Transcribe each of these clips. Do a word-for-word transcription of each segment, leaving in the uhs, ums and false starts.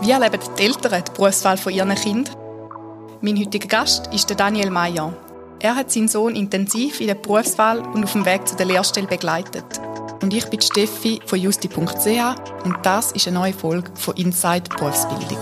Wie erleben die Eltern die Berufswahl von ihren Kindern? Mein heutiger Gast ist Daniel Meyer. Er hat seinen Sohn intensiv in der Berufswahl und auf dem Weg zu der Lehrstelle begleitet. Und ich bin Steffi von justi punkt c h und das ist eine neue Folge von Inside Berufsbildung.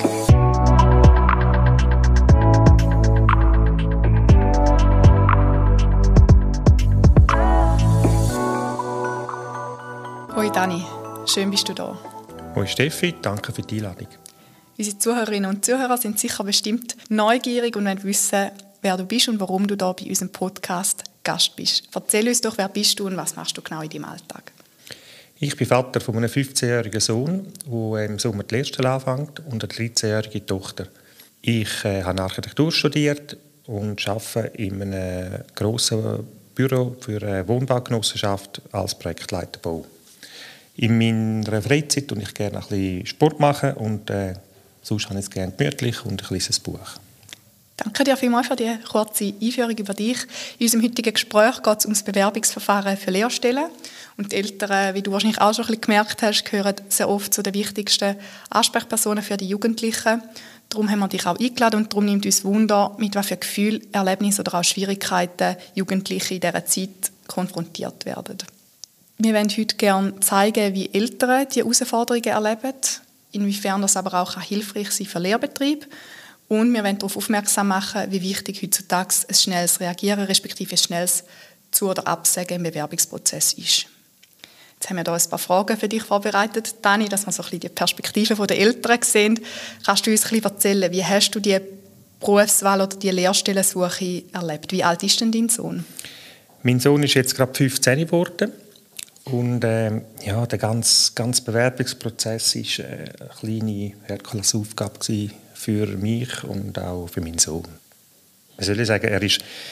Hoi Dani, schön bist du da. Hoi Steffi, danke für die Einladung. Unsere Zuhörerinnen und Zuhörer sind sicher bestimmt neugierig und wollen wissen, wer du bist und warum du da bei unserem Podcast Gast bist. Erzähl uns doch, wer bist du und was machst du genau in deinem Alltag? Ich bin Vater von einem fünfzehnjährigen Sohn, der im Sommer die Lehrstelle anfängt, und eine dreizehnjährige Tochter. Ich äh, habe Architektur studiert und arbeite in einem grossen Büro für eine Wohnbaugenossenschaft als Projektleiter Bau. In meiner Freizeit mache ich gerne ein bisschen Sport machen und äh, sonst habe ich es gerne gemütlich und ein kleines Buch. Danke dir vielmals für die kurze Einführung über dich. In unserem heutigen Gespräch geht es um das Bewerbungsverfahren für Lehrstellen. Und die Eltern, wie du wahrscheinlich auch schon ein bisschen gemerkt hast, gehören sehr oft zu den wichtigsten Ansprechpersonen für die Jugendlichen. Darum haben wir dich auch eingeladen und darum nimmt uns Wunder, mit welchen Gefühlen, Erlebnissen oder auch Schwierigkeiten Jugendliche in dieser Zeit konfrontiert werden. Wir wollen heute gerne zeigen, wie Eltern diese Herausforderungen erleben, inwiefern das aber auch hilfreich sein für Lehrbetrieb. Und wir wollen darauf aufmerksam machen, wie wichtig heutzutage ein schnelles Reagieren, respektive ein schnelles Zu- oder Absagen im Bewerbungsprozess ist. Jetzt haben wir hier ein paar Fragen für dich vorbereitet, Dani, dass wir so ein bisschen die Perspektive der Eltern sehen. Kannst du uns ein bisschen erzählen, wie hast du die Berufswahl oder die Lehrstellensuche erlebt? Wie alt ist denn dein Sohn? Mein Sohn ist jetzt gerade fünfzehn geworden. Und äh, ja, der ganze, ganze Bewerbungsprozess war äh, eine kleine Herkulesaufgabe für mich und auch für meinen Sohn. Was soll ich sagen, er war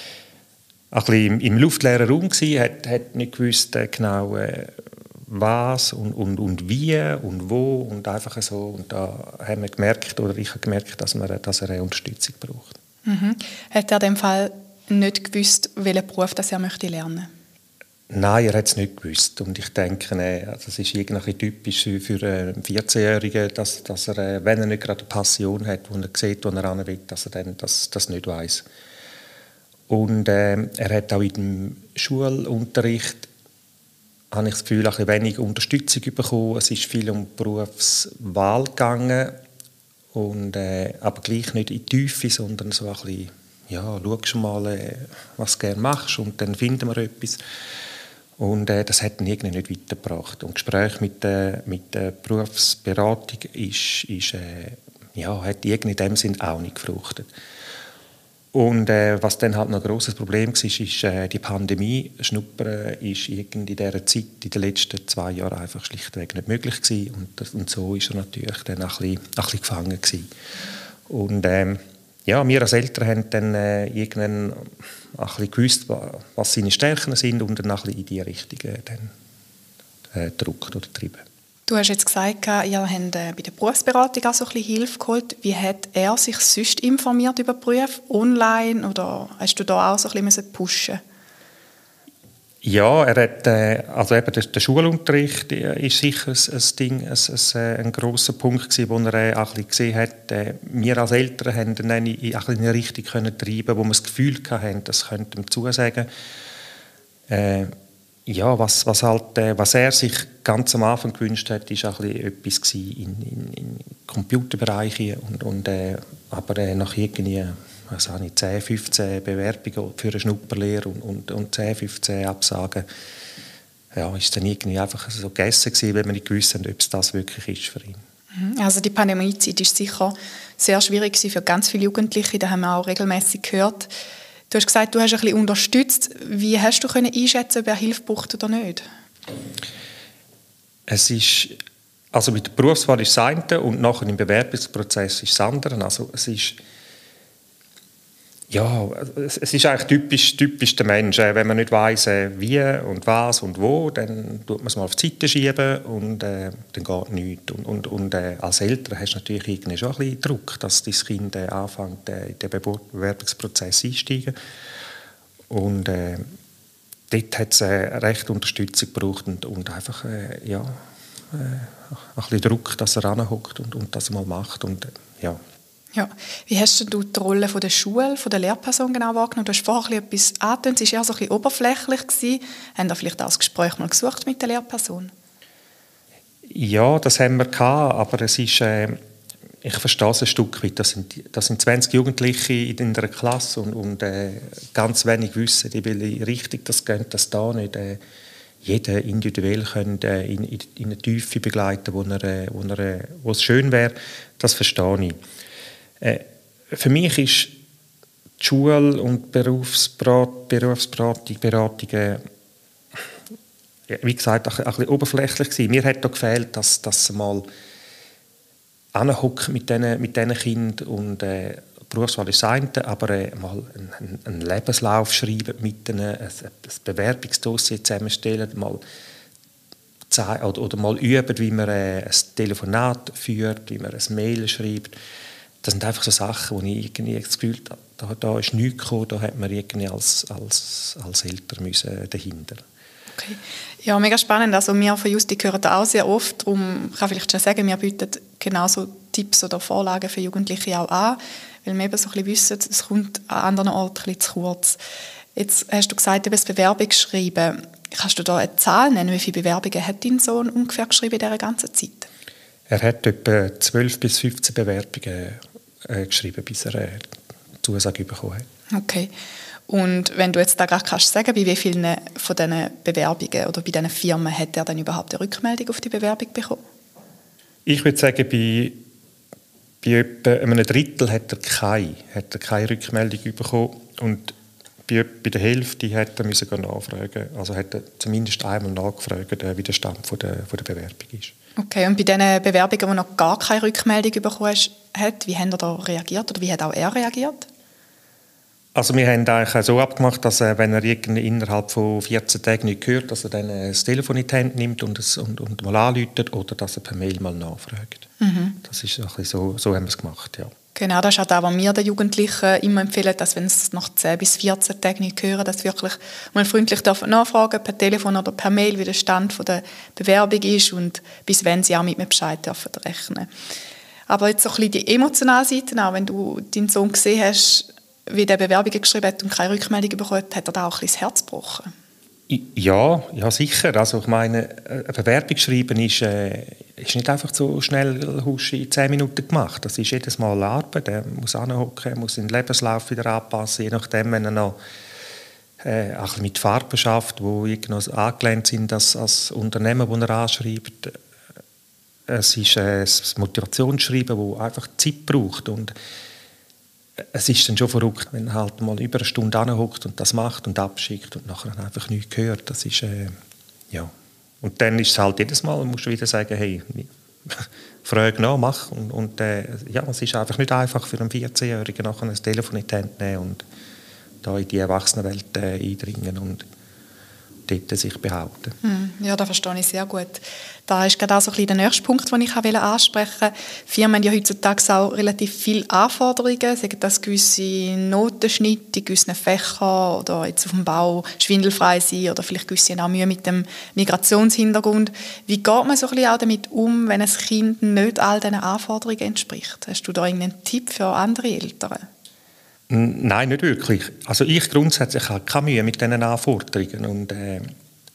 ein bisschen im luftleeren Raum, hat, hat nicht gewusst äh, genau äh, was und, und, und wie und wo und einfach so. Und da haben wir gemerkt, oder ich habe gemerkt, dass, wir, dass er eine Unterstützung braucht. Mhm. Hat er in dem Fall nicht gewusst, welchen Beruf das er möchte lernen möchte? Nein, er hat es nicht gewusst. Und ich denke, das ist irgendwie typisch für einen vierzehnjährigen, dass, dass er, wenn er nicht gerade eine Passion hat, wo er sieht, wo er hin will, dass er dann das, das nicht weiss. Und äh, er hat auch in dem Schulunterricht, habe ich das Gefühl, ein bisschen wenig Unterstützung bekommen. Es ist viel um Berufswahl gegangen, und, äh, aber gleich nicht in die Tiefe, sondern so ein bisschen, ja, schau schon mal, äh, was du gerne machst, und dann finden wir etwas. Und äh, das hat ihn irgendwie nicht weitergebracht. Und das Gespräch mit, äh, mit der Berufsberatung ist, ist, äh, ja, hat irgendwie in dem Sinn auch nicht gefruchtet. Und äh, was dann halt noch ein grosses Problem war, ist äh, die Pandemie. Schnuppern ist in dieser Zeit, in den letzten zwei Jahren, einfach schlichtweg nicht möglich gewesen. Und, das, und so ist er natürlich dann auch ein bisschen, ein bisschen gefangen gewesen. Und ähm, ja, wir als Eltern haben dann äh, irgendwann ein bisschen gewusst, was seine Stärken sind, und dann ein bisschen in diese Richtung äh, dann, äh, gedrückt oder getrieben. Du hast jetzt gesagt, ihr habt äh, bei der Berufsberatung auch so ein bisschen Hilfe geholt. Wie hat er sich sonst informiert über Berufe? Online, oder hast du da auch so ein bisschen pushen? Ja, er hat, äh, also eben der, der Schulunterricht ist sicher ein, ein Ding, ein, ein, ein grosser Punkt gewesen, wo er äh, auch ein bisschen gesehen hat. Äh, wir als Eltern haben dann eine, in eine Richtung können treiben, wo wir das Gefühl hatten, das könnte ihm zusagen. Äh, ja, was, was, halt, äh, was er sich ganz am Anfang gewünscht hat, ist auch ein bisschen etwas in, in, in Computerbereichen, und, und, äh, aber äh, nach irgendwie was habe ich, zehn, fünfzehn Bewerbungen für eine Schnupperlehre und, und, und zehn, fünfzehn Absagen. Ja, ist dann irgendwie einfach so gegessen gewesen, weil wir nicht gewusst haben, ob es das wirklich ist für ihn. Also die Pandemiezeit war sicher sehr schwierig für ganz viele Jugendliche, das haben wir auch regelmäßig gehört. Du hast gesagt, du hast ein bisschen unterstützt. Wie hast du können einschätzen, ob er Hilfe braucht oder nicht? Es ist, also mit der Berufswahl ist das eine und nachher im Bewerbungsprozess ist das andere. Also es ist Ja, es ist eigentlich typisch, typisch der Mensch. Wenn man nicht weiss, wie und was und wo, dann tut man es mal auf die Seite schieben und äh, dann geht nichts. Und, und, und äh, als Eltern hast du natürlich irgendwie schon ein bisschen Druck, dass dein Kind äh, anfängt, äh, in den Bewerbungsprozess einsteigen. Und äh, dort hat es äh, recht Unterstützung gebraucht und, und einfach, äh, ja, äh, ein bisschen Druck, dass er ranhockt und, und das mal macht. Und, äh, ja. Ja. Wie hast du die Rolle von der Schule, von der Lehrperson genau wahrgenommen? Du hast vorher etwas angetönt, es war eher so ein bisschen oberflächlich gewesen. Haben da vielleicht auch das Gespräch mal gesucht mit der Lehrperson? Ja, das haben wir gehabt, aber es ist, äh, ich verstehe es ein Stück weit. Das sind, das sind zwanzig Jugendliche in einer Klasse und, und äh, ganz wenig wissen, in welche Richtung das geht, dass da nicht äh, jeder individuell können, äh, in, in, in eine Tiefe begleiten, wo, er, äh, wo, er, äh, wo es schön wäre. Das verstehe ich. Äh, für mich ist die Schule und Berufsberatung, Berufsberatung Beratung, äh, wie gesagt, ein, ein bisschen oberflächlich gewesen. Mir hat da gefehlt, dass, dass sie mal anhocken mit diesen mit diesen Kindern und äh, Berufswahl ist das eine, aber äh, mal einen, einen Lebenslauf schreiben mit ihnen, ein, ein Bewerbungsdossier zusammenstellen, mal oder, oder mal üben, wie man äh, ein Telefonat führt, wie man ein Mail schreibt. Das sind einfach so Sachen, wo ich irgendwie das Gefühl habe, da, da ist nichts gekommen, da hat man irgendwie als, als, als Eltern müssen dahinter. Okay. Ja, mega spannend. Also wir von Justic hören da auch sehr oft. Darum kann ich vielleicht schon sagen, wir bieten genauso Tipps oder Vorlagen für Jugendliche auch an, weil wir eben so ein bisschen wissen, es kommt an anderen Orten ein bisschen zu kurz. Jetzt hast du gesagt, du hast Bewerbungsschreiben. Kannst du da eine Zahl nennen? Wie viele Bewerbungen hat dein Sohn ungefähr geschrieben in dieser ganzen Zeit? Er hat etwa zwölf bis fünfzehn Bewerbungen äh, geschrieben, bis er äh, Zusage bekommen hat. Okay. Und wenn du jetzt da gerade kannst sagen, bei wie vielen von diesen Bewerbungen oder bei diesen Firmen hat er dann überhaupt eine Rückmeldung auf die Bewerbung bekommen? Ich würde sagen, bei, bei etwa einem Drittel hat er keine, hat er keine Rückmeldung bekommen und bei, bei der Hälfte hat er müssen nachfragen. Also hat er zumindest einmal nachgefragt, wie der Stand von der, von der Bewerbung ist. Okay, und bei diesen Bewerbungen, die noch gar keine Rückmeldung bekommen hat, wie haben er da reagiert oder wie hat auch er reagiert? Also wir haben eigentlich so abgemacht, dass er, wenn er innerhalb von vierzehn Tagen nicht hört, dass er dann das Telefon in die Hand nimmt und, es, und, und mal anruft oder dass er per Mail mal nachfragt. Mhm. Das ist ein bisschen so, so haben wir es gemacht, ja. Genau, das ist auch das, was wir den Jugendlichen immer empfehlen, dass wenn sie nach zehn bis vierzehn Tagen nicht hören, dass sie wirklich mal freundlich nachfragen per Telefon oder per Mail, wie der Stand der Bewerbung ist und bis wann sie auch mit mir Bescheid dürfen rechnen. Aber jetzt so ein bisschen die emotionale Seite auch, wenn du deinen Sohn gesehen hast, wie der Bewerbungen geschrieben hat und keine Rückmeldung bekommen hat, hat er da auch ein bisschen das Herz gebrochen? Ja, ja, sicher. Also ich meine, eine Bewerbung schreiben ist, äh, ist nicht einfach so schnell husch in zehn Minuten gemacht. Das ist jedes Mal Arbeit. Er muss anhocken, muss den Lebenslauf wieder anpassen, je nachdem, wenn er noch äh, auch mit Farben schafft, die irgendwie angelehnt sind als, als Unternehmen, das er anschreibt. Es ist äh, das Motivationsschreiben, das einfach Zeit braucht. Und es ist dann schon verrückt, wenn er halt mal über eine Stunde anhockt und das macht und abschickt und nachher einfach nichts hört. Das ist, äh, ja. Und dann ist es halt jedes Mal, musst du wieder sagen, hey, frag nach, mach. Und, und äh, ja, es ist einfach nicht einfach für einen vierzehnjährigen nachher ein Telefon in die Hand nehmen und da in die Erwachsenenwelt äh, eindringen und dort sich behaupten. Ja, das verstehe ich sehr gut. Da ist gerade auch so ein bisschen der nächste Punkt, den ich ansprechen wollte. Firmen haben ja heutzutage auch relativ viele Anforderungen, sagen das gewisse Notenschnitte in gewissen Fächern oder jetzt auf dem Bau schwindelfrei sein oder vielleicht gewisse auch Mühe mit dem Migrationshintergrund. Wie geht man so ein bisschen auch damit um, wenn ein Kind nicht all diesen Anforderungen entspricht? Hast du da irgendeinen Tipp für andere Eltern? Nein, nicht wirklich. Also ich grundsätzlich habe keine Mühe mit diesen Anforderungen. Und, äh,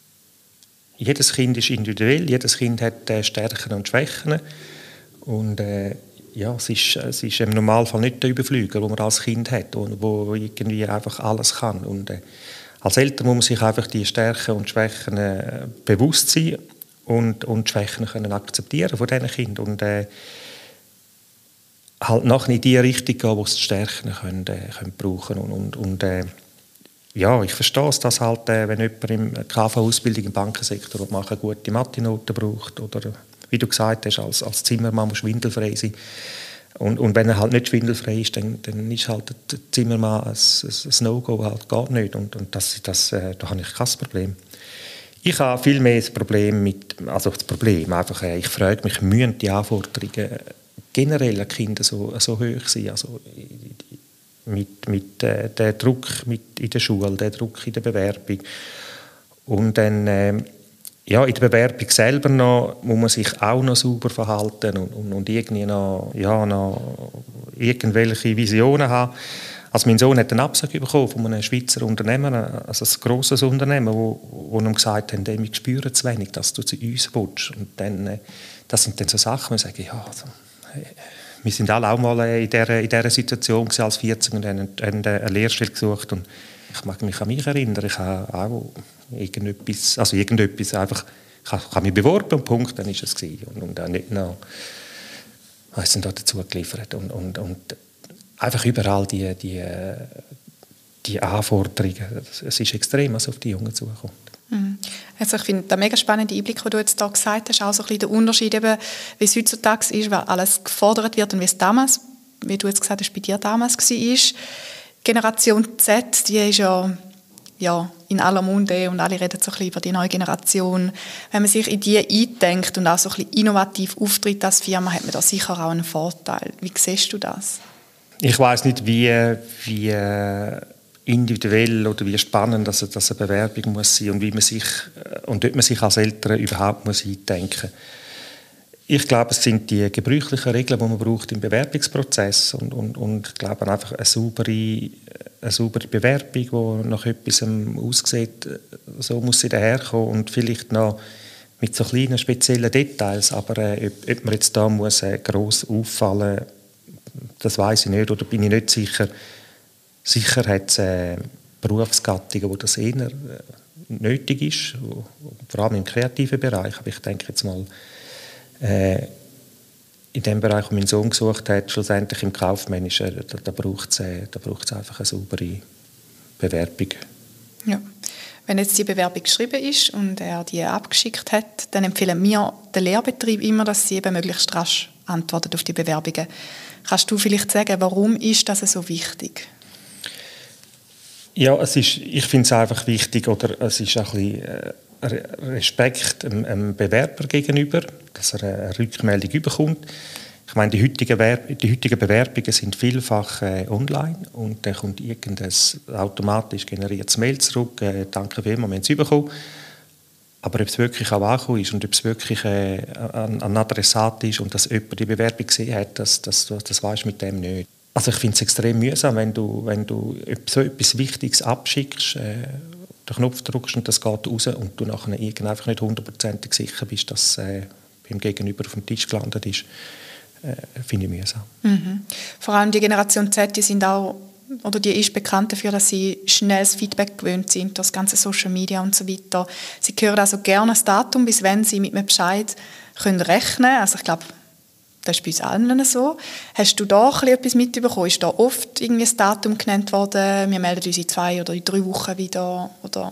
jedes Kind ist individuell, jedes Kind hat äh, Stärken und Schwächen. Und äh, ja, es ist, es ist im Normalfall nicht der Überflüger, den man als Kind hat, und wo irgendwie einfach alles kann. Und, äh, als Eltern muss man sich einfach die Stärken und Schwächen äh, bewusst sein und, und die Schwächen können akzeptieren von diesen Kindern. Und, äh, halt nachher in die Richtung gehen, wo sie die Stärken können, äh, können brauchen. Und, und, und äh, ja, ich verstehe es, dass halt, äh, wenn jemand im K V-Ausbildung im Bankensektor machen, gute Mathe-Noten braucht oder, wie du gesagt hast, als, als Zimmermann muss schwindelfrei sein. Und, und wenn er halt nicht schwindelfrei ist, dann, dann ist halt der Zimmermann ein, ein, ein No-Go, halt geht nicht. Und, und das, das, äh, da habe ich kein Problem. Ich habe viel mehr das Problem mit, also das Problem, einfach, äh, ich frage mich, müssen die Anforderungen generell an Kinder so, so hoch sein, also mit, mit äh, der Druck mit in der Schule, der Druck in der Bewerbung. Und dann, äh, Ja, in der Bewerbung selber noch muss man sich auch noch sauber verhalten und, und, und irgendwie noch, ja, noch irgendwelche Visionen haben. Also mein Sohn hat einen Absag bekommen von einem Schweizer Unternehmen, also ein grosses Unternehmen, wo, wo ihm gesagt haben, wir spüren zu wenig, dass du zu uns willst. Und dann, das sind dann so Sachen, wo ich sage, ja, also, wir sind alle auch mal in dieser, in dieser Situation als vierzig und haben eine Lehrstelle gesucht. Und ich mag mich an mich erinnern, ich habe auch irgendetwas, also irgendetwas einfach, ich habe mich beworben und Punkt, dann ist es gewesen. Und, und auch nicht noch, was sind da dazu geliefert. Und, und, und einfach überall die, die, die Anforderungen, es ist extrem, was auf die Jungen zukommt. Mhm. Also ich finde das mega spannende Einblick, den du jetzt hier gesagt hast, auch so ein bisschen der Unterschied, eben, wie es heutzutage ist, weil alles gefordert wird und wie es damals, wie du jetzt gesagt hast, bei dir damals war. Generation Z, die ist ja, ja in aller Munde und alle reden so ein bisschen über die neue Generation. Wenn man sich in die eindenkt und auch so ein bisschen innovativ auftritt als Firma, hat man da sicher auch einen Vorteil. Wie siehst du das? Ich weiss nicht, wie, wie individuell oder wie spannend das, das eine Bewerbung muss sein und wie man sich und dort man sich als Eltern überhaupt muss eindenken. Ich glaube, es sind die gebräuchlichen Regeln, die man braucht im Bewerbungsprozess und, und, und ich glaube einfach eine saubere, eine saubere Bewerbung, die nach etwas aussieht, so muss sie daherkommen und vielleicht noch mit so kleinen speziellen Details, aber äh, ob, ob man jetzt da muss äh, gross auffallen, das weiß ich nicht oder bin ich nicht sicher. Sicher hat es äh, Berufsgattungen, wo das eher äh, nötig ist, wo, vor allem im kreativen Bereich, aber ich denke jetzt mal Äh, in dem Bereich, wo mein Sohn gesucht hat, schlussendlich im Kaufmännischen, da, da braucht es äh, da braucht's einfach eine saubere Bewerbung. Ja. Wenn jetzt die Bewerbung geschrieben ist und er die abgeschickt hat, dann empfehlen wir den Lehrbetrieb immer, dass sie eben möglichst rasch antworten auf die Bewerbungen. Kannst du vielleicht sagen, warum ist das so wichtig? Ja, es ist, ich finde es einfach wichtig, oder es ist ein bisschen äh, Respekt einem Bewerber gegenüber, dass er eine Rückmeldung bekommt. Ich meine, die heutigen, Werb- die heutigen Bewerbungen sind vielfach äh, online und dann kommt irgendein automatisch generiertes Mail zurück, äh, danke vielmals, wir haben es bekommen. Aber ob es wirklich auch angekommen ist und ob es wirklich äh, ein, ein Adressat ist und dass jemand die Bewerbung gesehen hat, das, das, das weisst du mit dem nicht. Also ich finde es extrem mühsam, wenn du, wenn du so etwas Wichtiges abschickst, äh, den Knopf drückst und das geht raus und du nachher einfach nicht hundertprozentig sicher bist, dass es äh, beim Gegenüber auf dem Tisch gelandet ist, äh, finde ich mühsam. Mhm. Vor allem die Generation Z, die sind auch, oder die ist bekannt dafür, dass sie schnelles Feedback gewöhnt sind, das ganze Social Media und so weiter. Sie hören also gerne das Datum, bis wenn sie mit einem Bescheid können rechnen können. Also ich glaube, das ist bei uns allen so. Hast du da etwas mitbekommen? Ist da oft irgendwie das Datum genannt worden? Wir melden uns in zwei oder in drei Wochen wieder? Oder?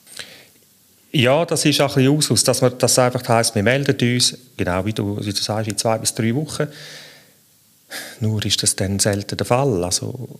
Ja, das ist auch ein bisschen Usus, dass man das einfach heisst, wir melden uns, genau wie du, wie du sagst, in zwei bis drei Wochen. Nur ist das dann selten der Fall. Also,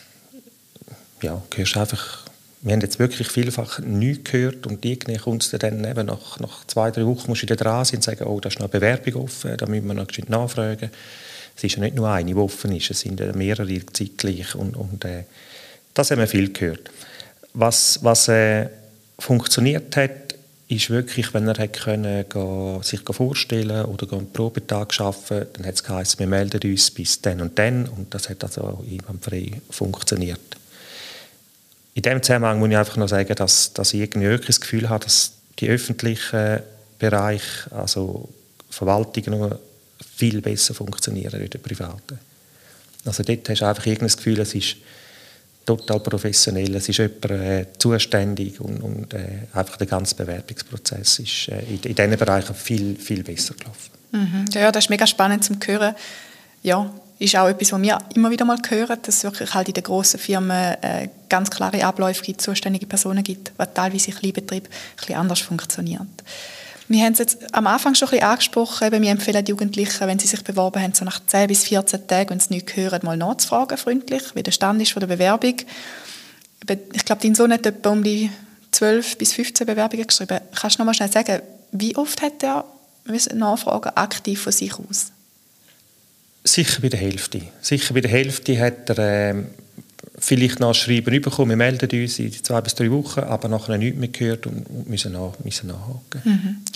ja, hörst einfach, wir haben jetzt wirklich vielfach nichts gehört und irgendwie kommt es dann eben nach, nach zwei, drei Wochen musst du wieder dran sein und sagen, oh, da ist noch eine Bewerbung offen, da müssen wir noch nachfragen. Es ist ja nicht nur eine, die offen ist, es sind mehrere zeitgleich und, und äh, das haben wir viel gehört. Was, was äh, funktioniert hat, ist wirklich, wenn er hat können, go, sich vorstellen oder einen Probetag arbeiten, dann hat es geheißen, wir melden uns bis dann und dann und das hat also einwandfrei funktioniert. In diesem Zusammenhang muss ich einfach noch sagen, dass, dass ich irgendwie wirklich das Gefühl habe, dass die öffentlichen Bereiche, also Verwaltungen, noch viel besser funktionieren als die privaten. Also dort hast du einfach irgendwie das Gefühl, es ist total professionell, es ist jemand äh, zuständig und, und äh, einfach der ganze Bewerbungsprozess ist äh, in, in diesen Bereichen viel, viel besser gelaufen. Mhm. Ja, das ist mega spannend zu hören. Ja, ist auch etwas, was wir immer wieder mal hören, dass es wirklich halt in den grossen Firmen äh, ganz klare Abläufe gibt, zuständige Personen gibt, was teilweise in Kleinbetrieben ein bisschen anders funktioniert. Wir haben es jetzt am Anfang schon ein bisschen angesprochen, eben wir empfehlen die Jugendlichen, wenn sie sich beworben haben, so nach zehn bis vierzehn Tagen, wenn sie nichts hören, mal nachzufragen, freundlich, wie der Stand ist von der Bewerbung. Ich glaube, dein Sohn hat etwa um die zwölf bis fünfzehn Bewerbungen geschrieben. Kannst du noch mal schnell sagen, wie oft hat er nachfragen aktiv von sich aus? Sicher bei der Hälfte. Sicher bei der Hälfte hat er äh, vielleicht noch ein Schreiben bekommen, wir melden uns in zwei bis drei Wochen, aber nachher nichts mehr gehört und müssen, nach, müssen nachhaken. Mhm.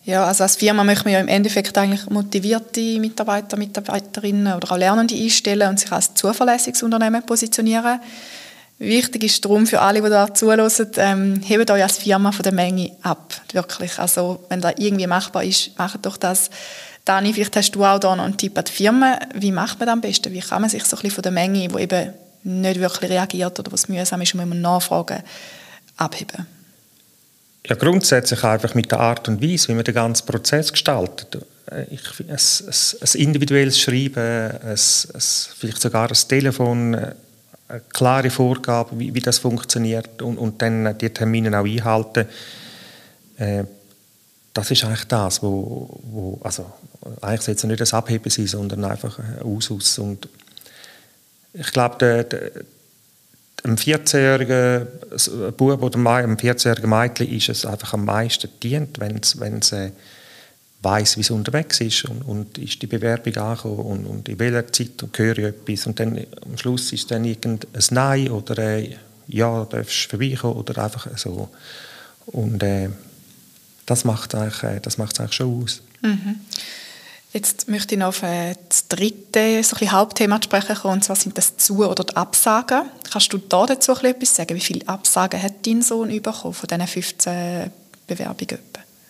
Ja, also als Firma möchte man ja im Endeffekt eigentlich motivierte Mitarbeiter, Mitarbeiterinnen oder auch Lernende einstellen und sich als zuverlässiges Unternehmen positionieren. Wichtig ist darum für alle, die da zuhören, ähm, hebt euch als Firma von der Menge ab. Wirklich. Also, wenn das irgendwie machbar ist, macht doch das. Dani, vielleicht hast du auch da noch einen Tipp an die Firma. Wie macht man das am besten? Wie kann man sich so ein bisschen von der Menge, die eben nicht wirklich reagiert oder was mühsam ist, muss man nachfragen, abheben? Ja, grundsätzlich einfach mit der Art und Weise, wie man den ganzen Prozess gestaltet. Ich, ein, ein, ein individuelles Schreiben, ein, ein, vielleicht sogar ein Telefon, eine klare Vorgabe, wie, wie das funktioniert und, und dann die Termine auch einhalten. Äh, das ist eigentlich das, wo, wo also eigentlich soll es nicht das Abheben sein, sondern einfach ein Ausus. Und ich glaube, der, der einem vierzehnjährigen Bub oder einem vierzehnjährigen Mädchen ist es einfach am meisten dient, wenn es, wenn es äh, weiss, wie es unterwegs ist und, und ist die Bewerbung angekommen und, und in welcher Zeit und höre ich etwas und dann am Schluss ist dann irgendein Nein oder äh, ja, darfst du vorbeikommen oder einfach so. Und äh, das macht es eigentlich, eigentlich schon aus. Mhm. Jetzt möchte ich noch auf das dritte so ein Hauptthema zu sprechen kommen, und zwar sind das Zu- oder die Absagen. Kannst du da dazu etwas sagen? Wie viele Absagen hat dein Sohn bekommen von diesen fünfzehn Bewerbungen?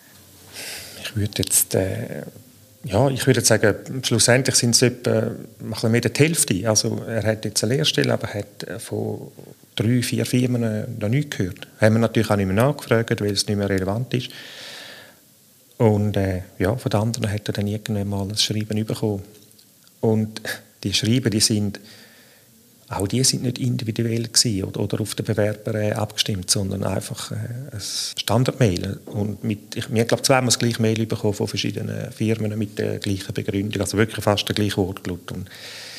Ich würde jetzt, äh, ja, ich würde sagen, schlussendlich sind es etwa mehr als die Hälfte. Also er hat jetzt eine Lehrstelle, aber hat von drei, vier Firmen noch nichts gehört. Haben wir natürlich auch nicht mehr nachgefragt, weil es nicht mehr relevant ist. Und äh, ja, von den anderen hat er dann irgendwann mal ein Schreiben bekommen. Und die Schreiben, die sind, auch die sind nicht individuell gewesen oder, oder auf den Bewerber äh, abgestimmt, sondern einfach äh, ein Standardmail. Und mit, ich, wir haben, glaube ich, zweimal das gleiche Mail bekommen von verschiedenen Firmen mit der gleichen Begründung, also wirklich fast der gleiche Wortlaut. Und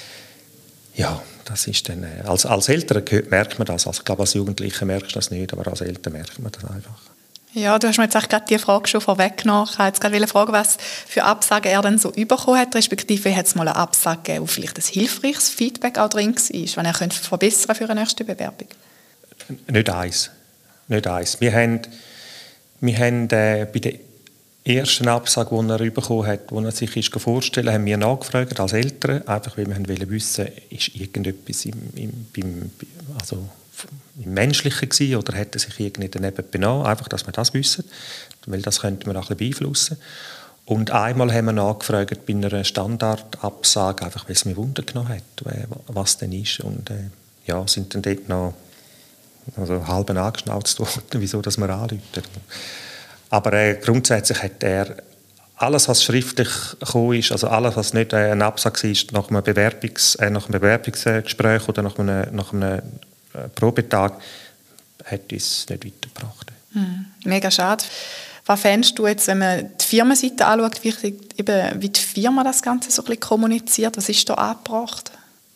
ja, das ist dann, äh, als, als Eltern merkt man das. Also ich glaube, als Jugendlicher merkst du das nicht, aber als Eltern merkt man das einfach. Ja, du hast mir jetzt gerade die Frage schon vorweggenommen. Ich wollte jetzt gerade fragen, was für Absagen er dann so bekommen hat, respektive hat es mal eine Absage gegeben, wo vielleicht ein hilfreiches Feedback auch drin war, wenn er könnte verbessern für eine nächste Bewerbung? Nicht eins. Nicht eins. Wir haben, wir haben äh, bei der ersten Absage, die er bekommen hat, die er sich ist vorstellen, haben wir nachgefragt als Eltern, einfach weil wir wollten wissen, ist irgendetwas im, im, beim, also im Menschlichen gewesen, oder hat er sich irgendwie daneben benommen, einfach, dass wir das wissen, weil das könnte man auch ein bisschen beeinflussen. Und einmal haben wir nachgefragt bei einer Standardabsage, einfach weil es mich Wunder genommen hat, was denn ist. Und äh, ja, sind dann dort noch also halb angeschnauzt worden, wieso dass wir anrufen. Aber äh, grundsätzlich hat er alles, was schriftlich gekommen ist, also alles, was nicht äh, ein Absage ist, nach einem, Bewerbungs-, äh, nach einem Bewerbungsgespräch oder nach einem, nach einem äh, Probetag, hat uns nicht weitergebracht. Hm, mega schade. Was fändest du jetzt, wenn man die Firmenseite anschaut, wie, eben, wie die Firma das Ganze so ein bisschen kommuniziert? Was ist da angebracht?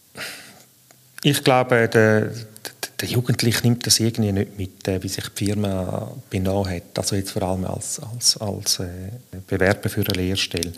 Ich glaube, der, der Jugendliche nimmt das irgendwie nicht mit, wie sich die Firma benommen hat. Also jetzt vor allem als, als, als äh, Bewerber für eine Lehrstelle.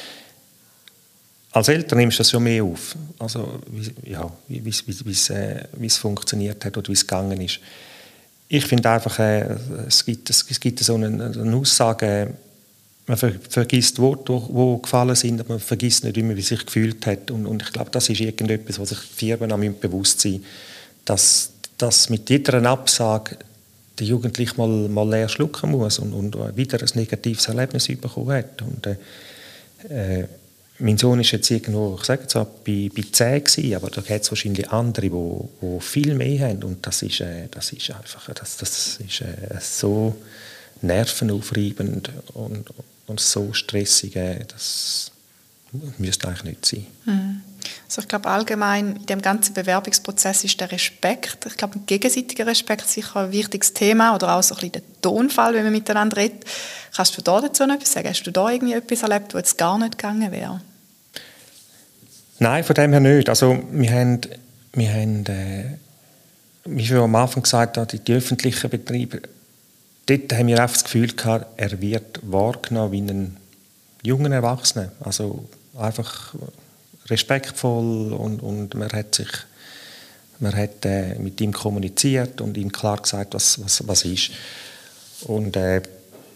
Als Eltern nimmst du das schon mehr auf. Also, wie, ja, wie, wie, wie, wie, äh, wie es funktioniert hat oder wie es gegangen ist. Ich finde einfach, äh, es, gibt, es, es gibt so eine, eine Aussage, man ver, vergisst Worte, die gefallen sind, aber man vergisst nicht immer, wie sich gefühlt hat. Und, und ich glaube, das ist irgendetwas, was sich die Firmen auch bewusst sein müssen, dass, dass mit jeder Absage der Jugendliche mal, mal leer schlucken muss und, und wieder ein negatives Erlebnis bekommen hat. Und, äh, äh, mein Sohn ist jetzt irgendwo, ich sage zwar, bei, bei zehn gewesen, aber da gibt es wahrscheinlich andere, die viel mehr haben. Und das ist, äh, das ist einfach das, das ist, äh, so nervenaufreibend und, und so stressig. Äh, das müsste eigentlich nicht sein. Mhm. Also ich glaube allgemein in dem ganzen Bewerbungsprozess ist der Respekt, ich glaube ein gegenseitiger Respekt sicher ein wichtiges Thema oder auch so ein bisschen der Tonfall, wenn man miteinander redet. Kannst du da dazu noch etwas sagen? Hast du da irgendwie etwas erlebt, wo jetzt gar nicht gegangen wäre? Nein, von dem her nicht. Also wir haben, wir haben äh, wie schon am Anfang gesagt, die, die öffentlichen Betriebe, dort haben wir einfach das Gefühl gehabt, er wird wahrgenommen wie ein junger Erwachsener. Also einfach respektvoll und, und man hat sich man hat äh, mit ihm kommuniziert und ihm klar gesagt, was, was, was ist. Und äh,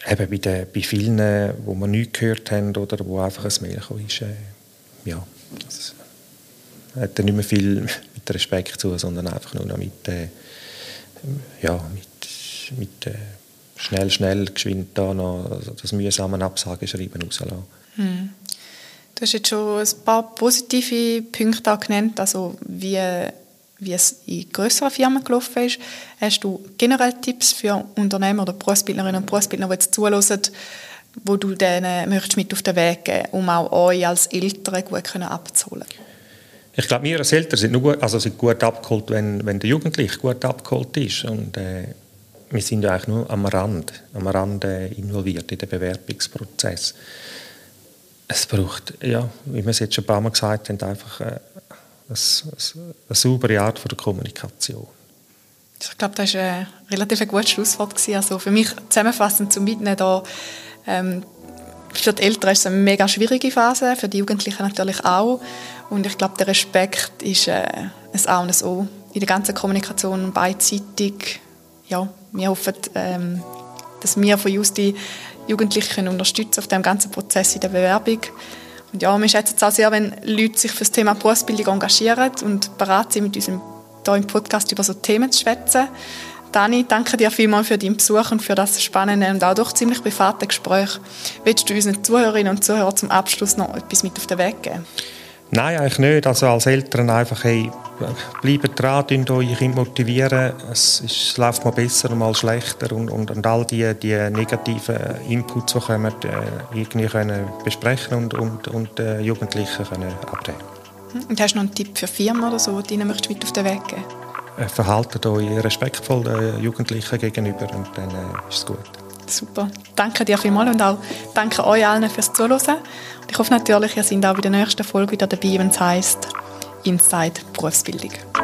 eben bei, den, bei vielen, wo wir nichts gehört haben oder wo einfach ein Mail gekommen ist, äh, ja, das hat nicht mehr viel mit Respekt zu, sondern einfach nur noch mit, äh, ja, mit, mit äh, schnell, schnell, geschwind da noch das mühsame Absageschreiben rauslassen. Hm. Du hast jetzt schon ein paar positive Punkte auch genannt, also wie, wie es in grösseren Firmen gelaufen ist. Hast du generell Tipps für Unternehmer oder Berufsbildnerinnen und Berufsbildner, die jetzt zuhören, wo du denen möchtest mit auf den Weg geben, um auch euch als Eltern gut abzuholen? Ich glaube, wir als Eltern sind, nur gut, also sind gut abgeholt, wenn, wenn der Jugendliche gut abgeholt ist. Und, äh, wir sind ja eigentlich nur am Rand, am Rand äh, involviert in den Bewerbungsprozess. Es braucht, ja, wie wir es jetzt schon ein paar Mal gesagt haben, einfach äh, eine, eine, eine saubere Art von der Kommunikation. Ich glaube, das war ein relativ gutes Schlusswort. Also für mich zusammenfassend zum Mitnehmen da, ähm, für die Eltern ist es eine mega schwierige Phase, für die Jugendlichen natürlich auch. Und ich glaube, der Respekt ist äh, ein A und ein O in der ganzen Kommunikation beidseitig. Ja, wir hoffen, ähm, dass wir von uns die Jugendlichen unterstützen auf dem ganzen Prozess in der Bewerbung. Und ja, wir schätzen es auch sehr, wenn Leute sich für das Thema Berufsbildung engagieren und bereit sind, mit uns hier im Podcast über so Themen zu schwätzen. Dani, danke dir vielmals für deinen Besuch und für das spannende und auch doch ziemlich private Gespräch. Willst du unseren Zuhörerinnen und Zuhörern zum Abschluss noch etwas mit auf den Weg geben? Nein, eigentlich nicht. Also als Eltern einfach, hey, bleibt dran, motiviert eure Kinder. Es, ist, es läuft mal besser und mal schlechter. Und, und, und all die, die negativen Inputs, die kommen, äh, irgendwie können besprechen und, und, und äh, Jugendlichen können abnehmen. Und hast du noch einen Tipp für Firmen oder so, die ihnen möchtest mit auf den Weg geben? Äh, verhaltet euch respektvoll den Jugendlichen gegenüber und dann äh, ist es gut. Super. Danke dir vielmals und auch danke euch allen fürs Zuhören. Und ich hoffe natürlich, ihr seid auch bei der nächsten Folge wieder dabei, wenn es heisst Inside Berufsbildung.